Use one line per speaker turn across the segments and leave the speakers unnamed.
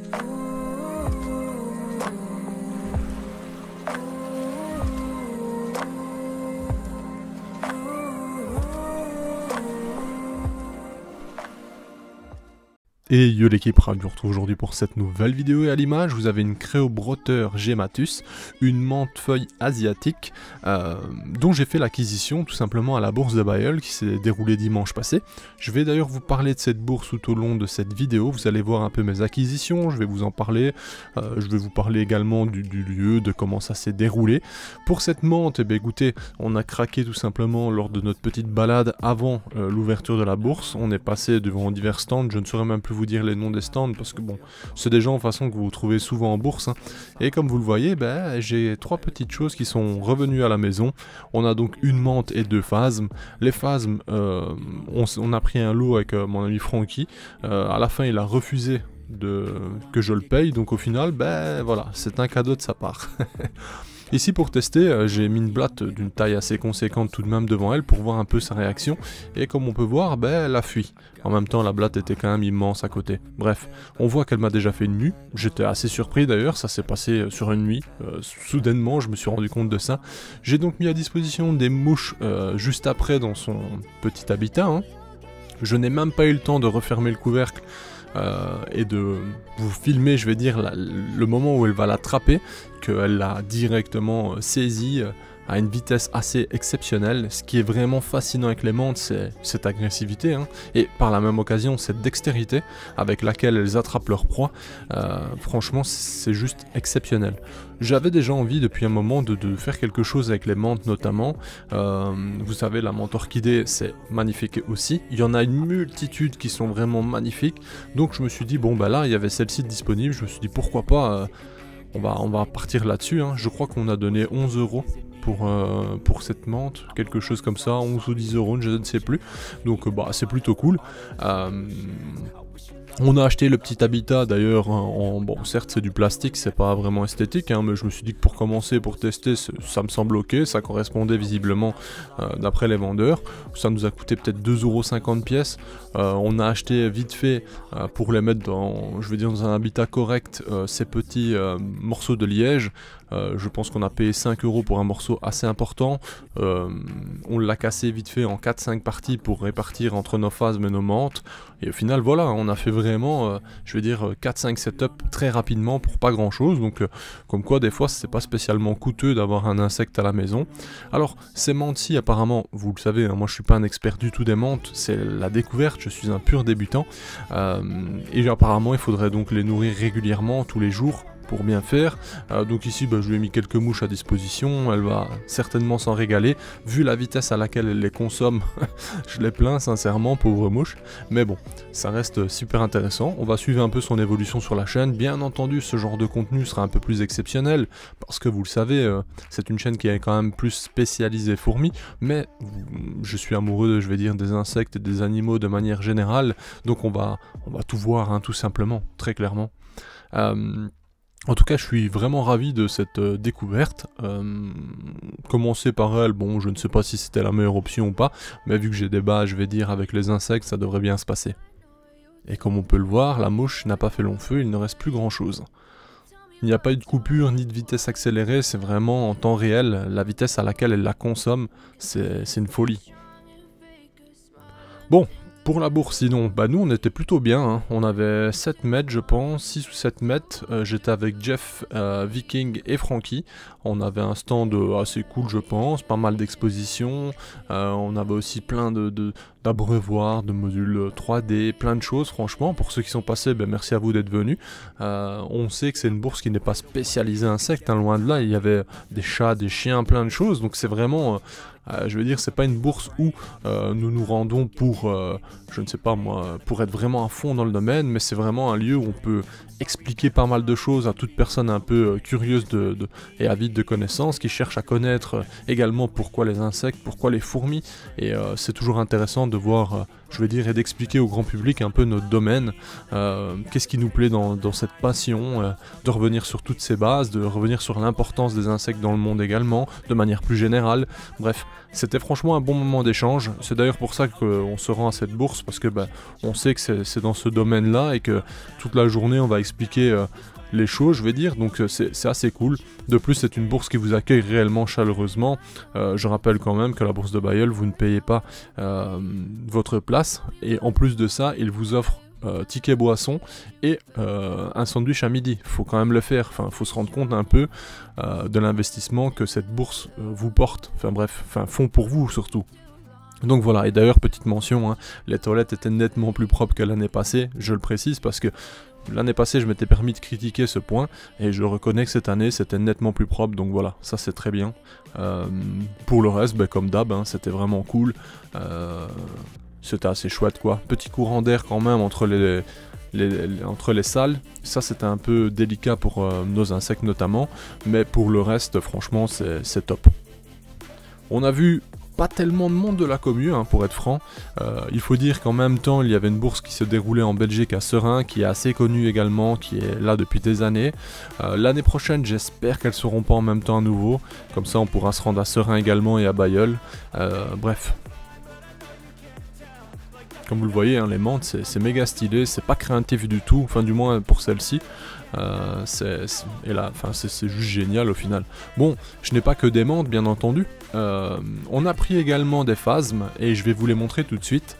Et yo l'équipe, je vous retrouve aujourd'hui pour cette nouvelle vidéo et à l'image vous avez une Créobroteur Gematus, une menthe-feuille asiatique dont j'ai fait l'acquisition tout simplement à la bourse de Bailleul qui s'est déroulée dimanche passé. Je vais d'ailleurs vous parler de cette bourse tout au long de cette vidéo, vous allez voir un peu mes acquisitions, je vais vous en parler, je vais vous parler également du lieu, de comment ça s'est déroulé. Pour cette menthe, eh bien, écoutez, on a craqué tout simplement lors de notre petite balade avant l'ouverture de la bourse, on est passé devant divers stands, je ne saurais même plus vous dire les noms des stands parce que bon, c'est des gens de façon que vous trouvez souvent en bourse hein. Et comme vous le voyez, ben, j'ai trois petites choses qui sont revenues à la maison. On a donc une menthe et deux phasmes. Les phasmes, on a pris un lot avec mon ami Francky. À la fin, il a refusé que je le paye, donc au final, ben voilà, c'est un cadeau de sa part. Ici pour tester, j'ai mis une blatte d'une taille assez conséquente tout de même devant elle pour voir un peu sa réaction, et comme on peut voir, ben, elle a fui. En même temps la blatte était quand même immense à côté. Bref, on voit qu'elle m'a déjà fait une mue, j'étais assez surpris d'ailleurs, ça s'est passé sur une nuit, soudainement je me suis rendu compte de ça. J'ai donc mis à disposition des mouches juste après dans son petit habitat, hein. Je n'ai même pas eu le temps de refermer le couvercle, et de vous filmer, je vais dire, le moment où elle va l'attraper, qu'elle l'a directement saisie à une vitesse assez exceptionnelle. Ce qui est vraiment fascinant avec les menthes, c'est cette agressivité, hein, et par la même occasion cette dextérité avec laquelle elles attrapent leur proie. Franchement, c'est juste exceptionnel. J'avais déjà envie depuis un moment de faire quelque chose avec les menthes notamment. Vous savez, la menthe orchidée, c'est magnifique aussi. Il y en a une multitude qui sont vraiment magnifiques. Donc je me suis dit, bon bah là, il y avait celle-ci disponible. Je me suis dit, pourquoi pas, on va partir là-dessus, hein. Je crois qu'on a donné 11 € pour cette menthe, quelque chose comme ça, 11 ou 10 €, je ne sais plus. Donc bah c'est plutôt cool. On a acheté le petit habitat d'ailleurs, bon certes c'est du plastique, c'est pas vraiment esthétique, hein, mais je me suis dit que pour commencer, pour tester, ça me semble ok, ça correspondait visiblement d'après les vendeurs. Ça nous a coûté peut-être 2,50 € pièce. On a acheté vite fait pour les mettre dans, je veux dire, dans un habitat correct, ces petits morceaux de liège. Je pense qu'on a payé 5 € pour un morceau assez important. On l'a cassé vite fait en 4-5 parties pour répartir entre nos phasmes et nos menthes. Et au final, voilà, on a fait vraiment, je vais dire, 4-5 setups très rapidement pour pas grand chose. Donc, comme quoi, des fois, c'est pas spécialement coûteux d'avoir un insecte à la maison. Alors, ces menthes-ci, apparemment, vous le savez, hein, moi je suis pas un expert du tout des menthes, c'est la découverte, je suis un pur débutant. Et apparemment, il faudrait donc les nourrir régulièrement, tous les jours, pour bien faire. Donc ici bah, je lui ai mis quelques mouches à disposition, elle va certainement s'en régaler, vu la vitesse à laquelle elle les consomme. Je les plains sincèrement, pauvre mouche, mais bon, ça reste super intéressant. On va suivre un peu son évolution sur la chaîne. Bien entendu, ce genre de contenu sera un peu plus exceptionnel, parce que vous le savez, c'est une chaîne qui est quand même plus spécialisée fourmis, mais je suis amoureux, je vais dire, des insectes et des animaux de manière générale, donc on va tout voir, hein, tout simplement, très clairement. En tout cas, je suis vraiment ravi de cette découverte. Commencer par elle, bon, je ne sais pas si c'était la meilleure option ou pas, mais vu que j'ai des bases, je vais dire, avec les insectes, ça devrait bien se passer. Et comme on peut le voir, la mouche n'a pas fait long feu, il ne reste plus grand chose. Il n'y a pas eu de coupure ni de vitesse accélérée, c'est vraiment en temps réel, la vitesse à laquelle elle la consomme, c'est une folie. Bon. Pour la bourse, sinon, bah nous on était plutôt bien, hein. On avait 7 mètres je pense, 6 ou 7 mètres, j'étais avec Jeff, Viking et Francky, on avait un stand assez cool je pense, pas mal d'expositions, on avait aussi plein d'abreuvoirs, de modules 3D, plein de choses franchement. Pour ceux qui sont passés, ben, merci à vous d'être venus. On sait que c'est une bourse qui n'est pas spécialisée insectes, hein, loin de là, il y avait des chats, des chiens, plein de choses, donc c'est vraiment... je veux dire, c'est pas une bourse où nous nous rendons pour, je ne sais pas moi, pour être vraiment à fond dans le domaine, mais c'est vraiment un lieu où on peut expliquer pas mal de choses à toute personne un peu curieuse et avide de connaissances, qui cherche à connaître également pourquoi les insectes, pourquoi les fourmis, et c'est toujours intéressant de voir, je vais dire, et d'expliquer au grand public un peu notre domaine, qu'est-ce qui nous plaît dans cette passion, de revenir sur toutes ces bases, de revenir sur l'importance des insectes dans le monde également, de manière plus générale. Bref, c'était franchement un bon moment d'échange. C'est d'ailleurs pour ça qu'on se rend à cette bourse, parce que on sait que c'est dans ce domaine-là et que toute la journée on va expliquer les choses, je vais dire, donc c'est assez cool. De plus, c'est une bourse qui vous accueille réellement chaleureusement. Je rappelle quand même que la bourse de Bailleul, vous ne payez pas votre place, et en plus de ça, il vous offre ticket boisson et un sandwich à midi. Faut quand même le faire, enfin faut se rendre compte un peu de l'investissement que cette bourse vous porte, enfin bref, font pour vous surtout. Donc voilà, et d'ailleurs petite mention, hein, les toilettes étaient nettement plus propres que l'année passée, je le précise parce que l'année passée je m'étais permis de critiquer ce point, et je reconnais que cette année c'était nettement plus propre, donc voilà, ça c'est très bien. Pour le reste, comme d'hab, hein, c'était vraiment cool, c'était assez chouette quoi, petit courant d'air quand même entre les salles, ça c'était un peu délicat pour nos insectes notamment, mais pour le reste franchement c'est top. On a vu pas tellement de monde de la commune, hein, pour être franc. Il faut dire qu'en même temps, il y avait une bourse qui se déroulait en Belgique à Seraing, qui est assez connue également, qui est là depuis des années. L'année prochaine, j'espère qu'elles seront pas en même temps à nouveau. Comme ça, on pourra se rendre à Seraing également et à Bailleul. Bref. Comme vous le voyez, hein, les menthes, c'est méga stylé, c'est pas craintif du tout, enfin du moins pour celle-ci. C'est juste génial au final. Bon, je n'ai pas que des menthes bien entendu. On a pris également des phasmes et je vais vous les montrer tout de suite.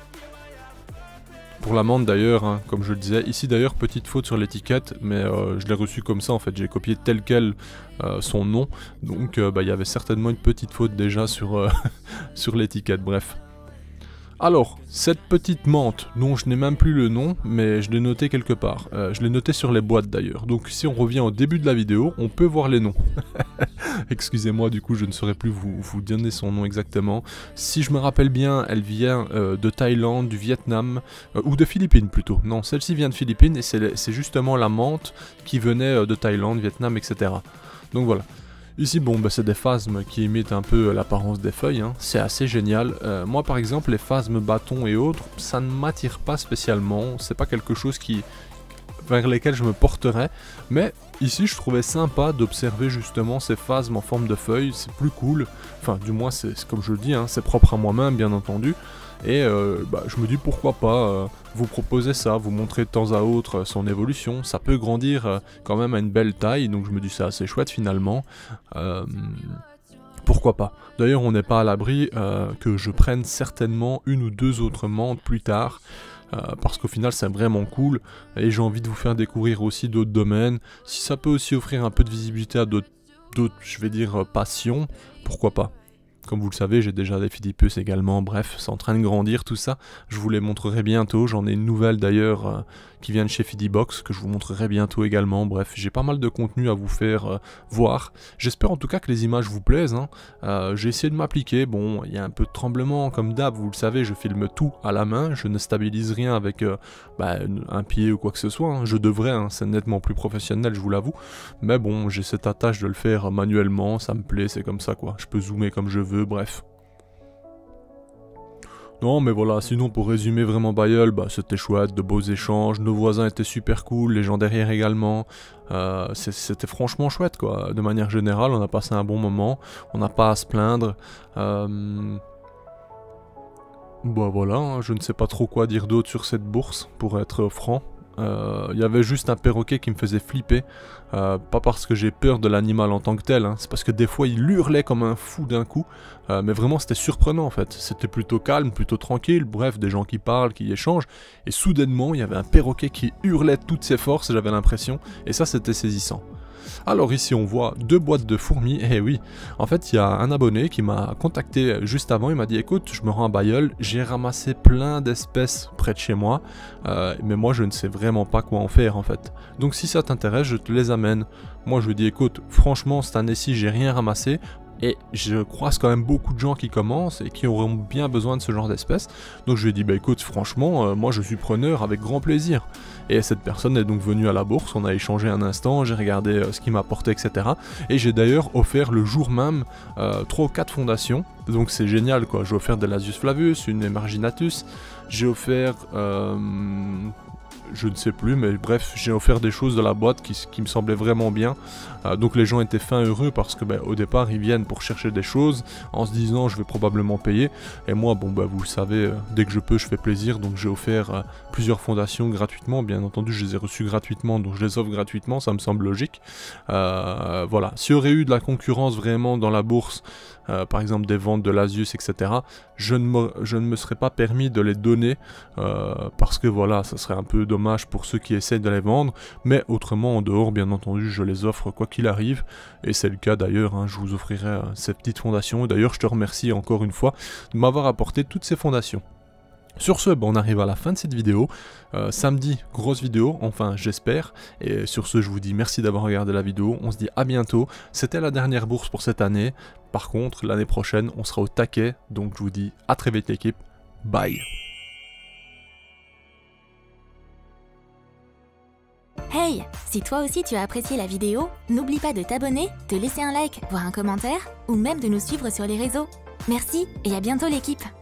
Pour la menthe d'ailleurs, hein, comme je le disais, ici d'ailleurs petite faute sur l'étiquette, mais je l'ai reçu comme ça en fait, j'ai copié tel quel son nom, donc il y avait certainement une petite faute déjà sur, sur l'étiquette, bref. Alors, cette petite menthe, dont je n'ai même plus le nom, mais je l'ai noté quelque part. Je l'ai noté sur les boîtes d'ailleurs. Donc si on revient au début de la vidéo, on peut voir les noms. Excusez-moi, du coup je ne saurais plus vous donner son nom exactement. Si je me rappelle bien, elle vient de Thaïlande, du Vietnam, ou de Philippines plutôt. Non, celle-ci vient de Philippines et c'est justement la menthe qui venait de Thaïlande, Vietnam, etc. Donc voilà. Ici, bon, c'est des phasmes qui imitent un peu l'apparence des feuilles, hein. C'est assez génial. Moi, par exemple, les phasmes bâtons et autres, ça ne m'attire pas spécialement. C'est pas quelque chose vers lesquels je me porterais. Mais ici, je trouvais sympa d'observer justement ces phasmes en forme de feuilles. C'est plus cool. Enfin, du moins, c'est comme je le dis, hein, c'est propre à moi-même, bien entendu. Et je me dis pourquoi pas vous proposer ça, vous montrer de temps à autre son évolution. Ça peut grandir quand même à une belle taille, donc je me dis c'est assez chouette finalement. Pourquoi pas. D'ailleurs on n'est pas à l'abri que je prenne certainement une ou deux autres menthes plus tard. Parce qu'au final c'est vraiment cool et j'ai envie de vous faire découvrir aussi d'autres domaines. Si ça peut aussi offrir un peu de visibilité à d'autres, je vais dire, passions, pourquoi pas. Comme vous le savez, j'ai déjà des Philippus également, bref, c'est en train de grandir tout ça. Je vous les montrerai bientôt, j'en ai une nouvelle d'ailleurs qui vient de chez Fidibox, que je vous montrerai bientôt également. Bref, j'ai pas mal de contenu à vous faire voir. J'espère en tout cas que les images vous plaisent, hein. J'ai essayé de m'appliquer, bon, il y a un peu de tremblement comme d'hab, vous le savez, je filme tout à la main, je ne stabilise rien avec un pied ou quoi que ce soit, hein. Je devrais, hein, c'est nettement plus professionnel, je vous l'avoue. Mais bon, j'ai cette attache de le faire manuellement, ça me plaît, c'est comme ça quoi. Je peux zoomer comme je veux, bref. Non mais voilà, sinon pour résumer vraiment Bailleul, c'était chouette, de beaux échanges, nos voisins étaient super cool, les gens derrière également, c'était franchement chouette quoi, de manière générale on a passé un bon moment, on n'a pas à se plaindre, voilà, hein, je ne sais pas trop quoi dire d'autre sur cette bourse, pour être franc. Il y avait juste un perroquet qui me faisait flipper, pas parce que j'ai peur de l'animal en tant que tel, hein, c'est parce que des fois il hurlait comme un fou d'un coup, mais vraiment c'était surprenant en fait, c'était plutôt calme, plutôt tranquille, bref, des gens qui parlent, qui échangent, et soudainement il y avait un perroquet qui hurlait de toutes ses forces, j'avais l'impression, et ça c'était saisissant. Alors ici on voit deux boîtes de fourmis, et oui, en fait il y a un abonné qui m'a contacté juste avant, il m'a dit écoute je me rends à Bailleul, j'ai ramassé plein d'espèces près de chez moi, mais moi je ne sais vraiment pas quoi en faire en fait, donc si ça t'intéresse je te les amène. Moi je lui dis écoute franchement cette année-ci j'ai rien ramassé, et je croise quand même beaucoup de gens qui commencent et qui auront bien besoin de ce genre d'espèces. Donc je lui ai dit bah écoute franchement moi je suis preneur avec grand plaisir. Et cette personne est donc venue à la bourse, on a échangé un instant, j'ai regardé ce qu'il m'apportait etc. Et j'ai d'ailleurs offert le jour même 3 ou 4 fondations, donc c'est génial quoi. J'ai offert de l'Asius flavus, une Emarginatus, j'ai offert je ne sais plus, mais bref, j'ai offert des choses de la boîte qui me semblaient vraiment bien. Donc les gens étaient fins heureux parce que au départ ils viennent pour chercher des choses en se disant je vais probablement payer. Et moi bon vous le savez, dès que je peux je fais plaisir, donc j'ai offert plusieurs fondations gratuitement. Bien entendu je les ai reçues gratuitement, donc je les offre gratuitement, ça me semble logique. Voilà, s'il y aurait eu de la concurrence vraiment dans la bourse, par exemple des ventes de l'Asius etc, je ne me serais pas permis de les donner parce que voilà, ça serait un peu dommage pour ceux qui essayent de les vendre, mais autrement en dehors bien entendu je les offre quoi qu'il arrive, et c'est le cas d'ailleurs, hein, je vous offrirai ces petites fondations. D'ailleurs je te remercie encore une fois de m'avoir apporté toutes ces fondations. Sur ce, on arrive à la fin de cette vidéo. Samedi, grosse vidéo, enfin j'espère. Et sur ce, je vous dis merci d'avoir regardé la vidéo. On se dit à bientôt. C'était la dernière bourse pour cette année. Par contre, l'année prochaine, on sera au taquet. Donc je vous dis à très vite l'équipe. Bye.
Hey, si toi aussi tu as apprécié la vidéo, n'oublie pas de t'abonner, de laisser un like, voire un commentaire, ou même de nous suivre sur les réseaux. Merci et à bientôt l'équipe.